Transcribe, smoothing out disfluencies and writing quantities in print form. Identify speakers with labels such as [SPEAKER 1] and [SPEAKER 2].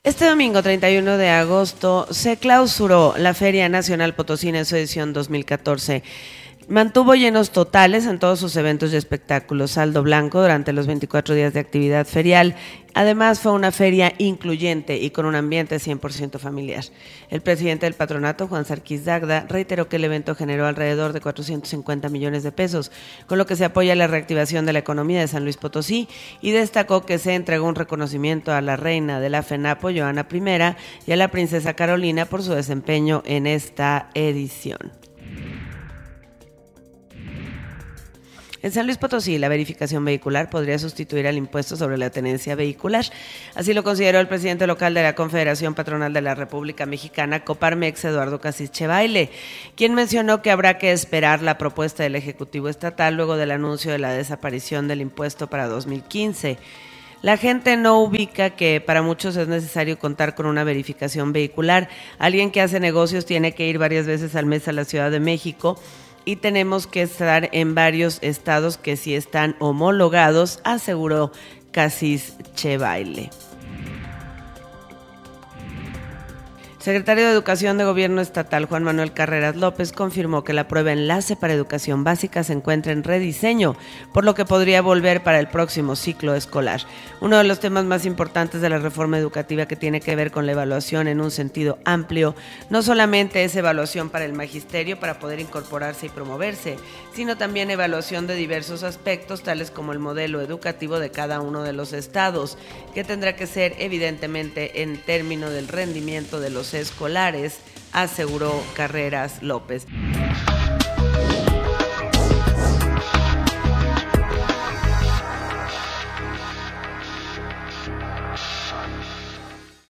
[SPEAKER 1] Este domingo 31 de agosto se clausuró la Feria Nacional Potosina en su edición 2014. Mantuvo llenos totales en todos sus eventos y espectáculos, saldo blanco durante los 24 días de actividad ferial. Además, fue una feria incluyente y con un ambiente 100% familiar. El presidente del patronato, Juan Sarkis Dagda, reiteró que el evento generó alrededor de 450 millones de pesos, con lo que se apoya la reactivación de la economía de San Luis Potosí, y destacó que se entregó un reconocimiento a la reina de la FENAPO, Joana I, y a la princesa Carolina por su desempeño en esta edición. En San Luis Potosí, la verificación vehicular podría sustituir al impuesto sobre la tenencia vehicular. Así lo consideró el presidente local de la Confederación Patronal de la República Mexicana, Coparmex, Eduardo Cassis Chevaile, quien mencionó que habrá que esperar la propuesta del Ejecutivo Estatal luego del anuncio de la desaparición del impuesto para 2015. La gente no ubica que para muchos es necesario contar con una verificación vehicular. Alguien que hace negocios tiene que ir varias veces al mes a la Ciudad de México, y tenemos que estar en varios estados que sí están homologados, aseguró Cassis Chevaile. Secretario de Educación de Gobierno Estatal, Juan Manuel Carreras López, confirmó que la prueba enlace para educación básica se encuentra en rediseño, por lo que podría volver para el próximo ciclo escolar. Uno de los temas más importantes de la reforma educativa, que tiene que ver con la evaluación en un sentido amplio, no solamente es evaluación para el magisterio para poder incorporarse y promoverse, sino también evaluación de diversos aspectos, tales como el modelo educativo de cada uno de los estados, que tendrá que ser evidentemente en términos del rendimiento de los escolares, aseguró Carreras López.